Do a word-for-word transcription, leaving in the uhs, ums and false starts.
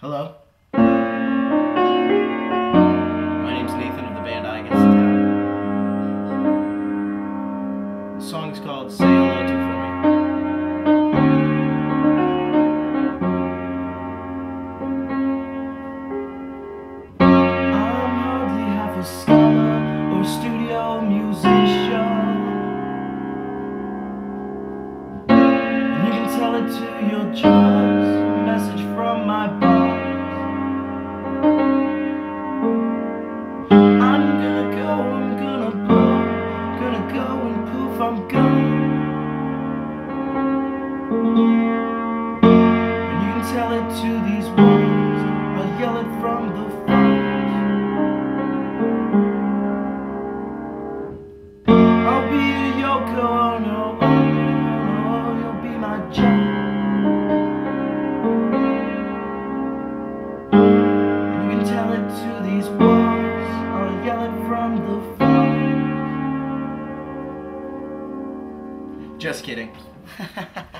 Hello. My name's Nathan of the band I Against the Town. The song is called Say Hello to For Me. I'm hardly half a scholar or a studio musician. And you can tell it to your jaws, a message from my boss. I'm gonna go, I'm gonna blow, gonna go and poof, I'm gone. And you can tell it to these walls, I'll yell it from the falls. I'll be a Yoko Ono, oh, oh, you'll be my John. And you can tell it to these walls, I'll yell it from the falls. Just kidding.